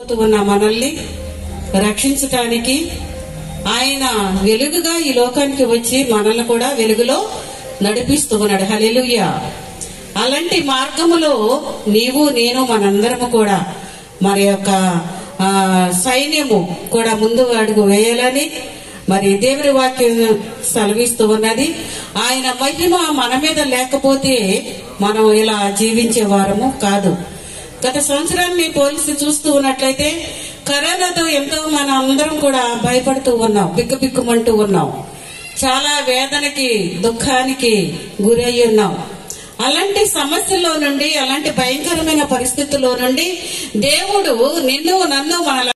ఉన్న మనల్ని రక్షించటానికి ఆయన వెలుగుగా ఈ లోకానికి వచ్చి మనల్ని కూడా వెలుగులో నడిపిస్తూ ఉన్నాడు. హల్లెలూయా. అలాంటి మార్గములో నీవు నేను మనందరము కూడా మరి యొక్క సైన్యము కూడా ముందు అడుగు వేయాలని మరి దేవుని వాక్యం సెలవిస్తూ ఉన్నది. ఆయన మహిమ మన మీద లేకపోతే మనం ఇలా జీవించే వారము కాదు. గత సంవత్సరాన్ని పోలిసి చూస్తూ ఉన్నట్లయితే కరోనాతో ఎంతో మన అందరం కూడా భయపడుతూ ఉన్నాం, బిక్కుబిక్కుమంటూ ఉన్నాం, చాలా వేదనకి దుఃఖానికి గురయ్యి ఉన్నాం. అలాంటి సమస్యల్లో నుండి, అలాంటి భయంకరమైన పరిస్థితుల్లో నుండి దేవుడు నిన్ను నన్ను మన